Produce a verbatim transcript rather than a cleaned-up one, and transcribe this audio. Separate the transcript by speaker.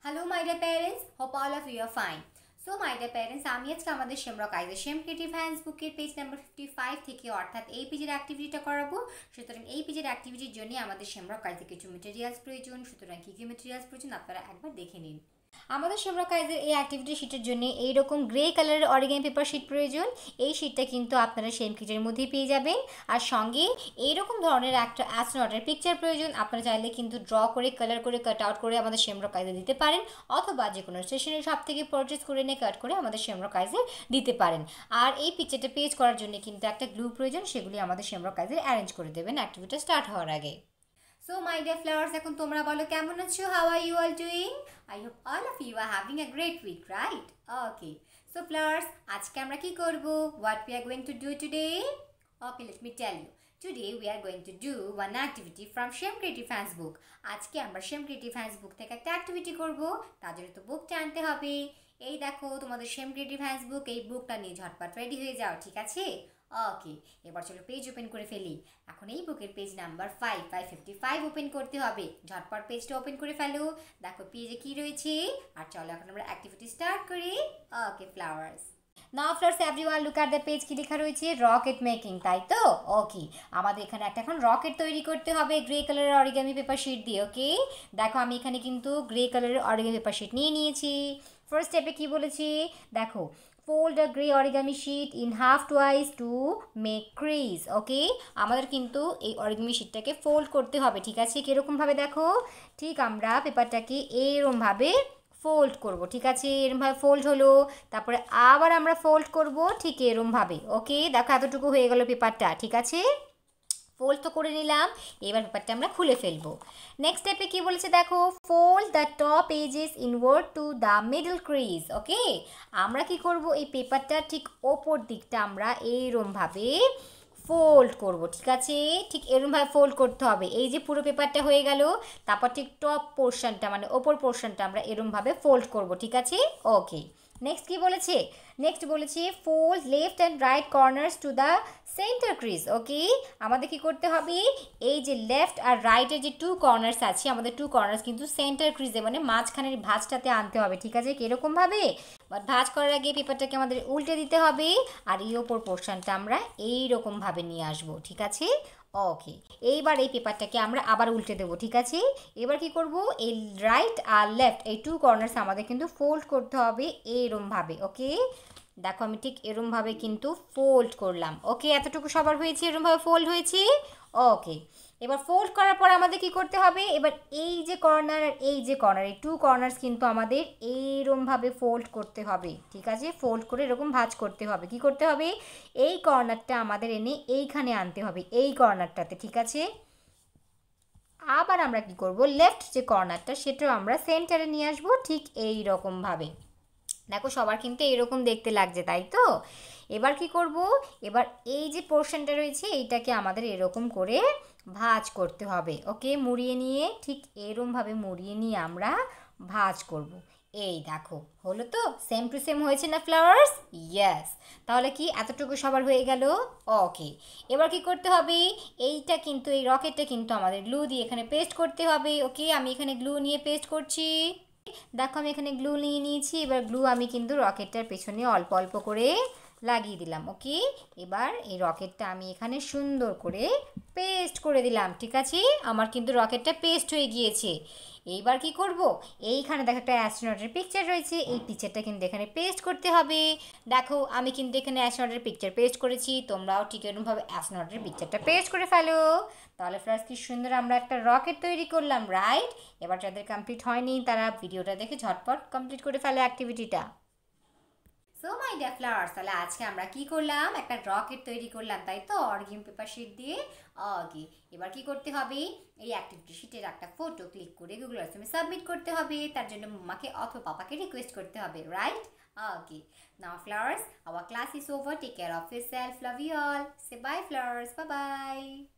Speaker 1: Hello my dear parents, hope all of you are fine. So my dear parents, আমি আজকে আমাদের ShemCreative ShemCreative Hands-book এর page number fifty-five থেকে অর্থাৎ এই পেজের অ্যাক্টিভিটিটা করাবো। সুতরাং এই পেজের অ্যাক্টিভিটির জন্য আমাদের ShemCreative কিছু ম্যাটেরিয়ালস প্রয়োজন। সুতরাং কি কি ম্যাটেরিয়ালস প্রয়োজন আপনারা একবার দেখে নিন। আমাদের ShemCreative এই অ্যাক্টিভিটি শিটের জন্য এই রকম গ্রে কালারের অরিগামি পেপার শিট প্রয়োজন। এই শিটটা কিন্তু আপনারা ShemCreative এর মধ্যেই পেয়ে যাবেন। আর সঙ্গে এই রকম ধরনের একটা অ্যাস্ট্রোনটের পিকচার প্রয়োজন। আপনারা চাইলে কিন্তু ড্র করে কালার করে কাট আউট করে আমাদের ShemCreative দিতে পারেন, অথবা যে কোনো স্টেশনারি শপ থেকে পারচেজ করে নিয়ে কাট করে আমাদের ShemCreative দিতে পারেন। আর এই পিকচারটা পেজ করার জন্য কিন্তু একটা গ্লু প্রয়োজন, সেগুলি আমাদের ShemCreative অ্যারেঞ্জ করে দেবেন অ্যাক্টিভিটি স্টার্ট হওয়ার আগে। So my dear flowers, এখন তোমরা বলো কেমন আছো? How are you all doing? I hope all of you are having a great week, right? Okay. So flowers, আজকে আমরা কি করব? What we are going to do today? Okay, let me tell you. Today we are going to do one activity from ShemCreative Hands-book. আজকে আমরা ShemCreative Hands-book থেকে একটা activity করব। তার জন্য তো বুকটা আনতে হবে। এই দেখো তোমাদের ShemCreative Hands-book, এই বুকটা নিয়ে ঝটপট রেডি হয়ে যাও, ঠিক আছে? ওকে, এবার চলো পেজ ওপেন করে ফেলি। এখন এই বুকের page number five by fifty five open করতে হবে। ঝটপট পেজটা ওপেন করে ফেলো। দেখো পেজে কি রয়েছে। আর চলো এখন আমরা অ্যাক্টিভিটি স্টার্ট করি। Okay flowers, now flowers everyone look at the page. কি লেখা রয়েছে? রকেট মেকিং, তাই তো? ওকে, আমাদের এখানে একটা এখন রকেট তৈরি করতে হবে গ্রে কালারের অরিগামি পেপার শিট দিয়ে। ওকে, দেখো আমি এখানে কিন্তু গ্রে কালারের অরিগামি পেপার শিট নিয়ে নিয়েছি। ফার্স্ট স্টেপে কি বলেছি দেখো, fold a grey origami sheet in half twice to make crease. ওকে, আমাদের কিন্তু এই অরিগামি শিটটাকে ফোল্ড করতে হবে, ঠিক আছে? কীরকমভাবে দেখো, ঠিক আমরা পেপারটাকে এরমভাবে ফোল্ড করব, ঠিক আছে? এরমভাবে ফোল্ড হলো, তারপরে আবার আমরা ফোল্ড করব ঠিক এরমভাবে। ওকে, দেখো এতটুকু হয়ে গেল পেপারটা, ঠিক আছে? ফোল্ড তো করে নিলাম, এবার পেপারটা আমরা খুলে ফেলবো। নেক্সট স্টেপে কি বলেছে দেখো, fold the top edges inward to the middle crease. Okay, আমরা কি করব, এই পেপারটা ঠিক ওপর দিকটা আমরা এইরমভাবে ফোল্ড করব, ঠিক আছে? ঠিক এরমভাবে ফোল্ড করতে হবে। এই যে পুরো পেপারটা হয়ে গেল, তারপর ঠিক টপ পোর্শনটা মানে ওপর পোর্শনটা আমরা এরমভাবে ফোল্ড করব, ঠিক আছে? ওকে, নেক্সট কি বলেছে? নেক্সট বলেছে fold left and right corners to the center crease. Okay, আমাদের কি করতে হবে, এই যে লেফট আর রাইটের যে টু কর্নার্স আছে, আমাদের টু কর্নার্স কিন্তু সেন্টার ক্রিজে মানে মাঝখানের ভাঁজটাতে আনতে হবে, ঠিক আছে? কীরকমভাবে, বাট ভাঁজ করার আগে পেপারটাকে আমাদের উল্টে দিতে হবে, আর এই ওপর পোর্শনটা আমরা এইরকমভাবে নিয়ে আসবো, ঠিক আছে? ওকে, এইবার এই পেপারটাকে আমরা আবার উল্টে দেবো, ঠিক আছে? এবার কি করব, এই রাইট আর লেফট এই টু কর্নার্স আমাদের কিন্তু ফোল্ড করতে হবে এরমভাবে। ওকে, দেখো আমি ঠিক এরমভাবে কিন্তু ফোল্ড করলাম। ওকে, এতটুকু সবার হয়েছে, এরমভাবে ফোল্ড হয়েছে। ওকে, এবার ফোল্ড করার পর আমাদের কি করতে হবে, এবার এই যে কর্নার আর এই যে কর্নার এই টু কর্নার্স কিন্তু আমাদের এইরমভাবে ফোল্ড করতে হবে, ঠিক আছে? ফোল্ড করে এরকম ভাঁজ করতে হবে। কি করতে হবে, এই কর্নারটা আমাদের এনে এইখানে আনতে হবে, এই কর্নারটাতে, ঠিক আছে? আবার আমরা কি করব, লেফট যে কর্নারটা সেটাও আমরা সেন্টারে নিয়ে আসবো, ঠিক এই রকমভাবে। দেখো সবার কিন্তু এইরকম দেখতে লাগছে, তাই তো? এবার কি করব, এবার এই যে পোর্শনটা রয়েছে এইটাকে আমাদের এরকম করে ভাঁজ করতে হবে। ওকে, মুড়িয়ে নিয়ে ঠিক এরমভাবে মুড়িয়ে নিয়ে আমরা ভাঁজ করব। এই দেখো হলো তো, সেম টু সেম হয়েছে না ফ্লাওয়ার্স? ইয়েস, তাহলে কি এতটুকু সবার হয়ে গেল? ওকে, এবার কি করতে হবে, এইটা কিন্তু এই রকেটটা কিন্তু আমাদের গ্লু দিয়ে এখানে পেস্ট করতে হবে। ওকে, আমি এখানে গ্লু নিয়ে পেস্ট করছি। দেখো আমি এখানে গ্লু নিয়ে নিয়েছি। এবার গ্লু আমি কিন্তু রকেটটার পেছনে অল্প অল্প করে লাগিয়ে দিলাম। ওকে, এবার এই রকেটটা আমি এখানে সুন্দর করে পেস্ট করে দিলাম, ঠিক আছে? আমার কিন্তু রকেটটা পেস্ট হয়ে গিয়েছে। এইবার কি করব, এইখানে দেখো একটা অ্যাস্ট্রোনটের পিকচার রয়েছে, এই পিকচারটা কিন্তু এখানে পেস্ট করতে হবে। দেখো আমি কিন্তু এখানে অ্যাস্ট্রোনটের পিকচার পেস্ট করেছি, তোমরাও ঠিক এরকমভাবে অ্যাস্ট্রোনটের পিকচারটা পেস্ট করে ফেলো। তাহলে ফ্রেন্ডস কি সুন্দর আমরা একটা রকেট তৈরি করলাম, রাইট? এবার যাদের কমপ্লিট হয়নি তারা ভিডিওটা দেখে ঝটপট কমপ্লিট করে ফেলে অ্যাক্টিভিটিটা। সো মাই ডিয়ার ফ্লাওয়ার্স, তাহলে আজকে আমরা কি করলাম, একটা রকেট তৈরি করলাম, তাই তো? অরিগামি পেপার শিট দিয়ে। ওকে, এবার কি করতে হবে, এই অ্যাক্টিভিটি শিটের একটা ফটো ক্লিক করে গুগল ক্লাসরুমে সাবমিট করতে হবে। তার জন্য মামাকে অথবা পাপাকে রিকোয়েস্ট করতে হবে, right? Okay, now flowers, our class is over. Take care of yourself, love you all, say bye flowers, bye by.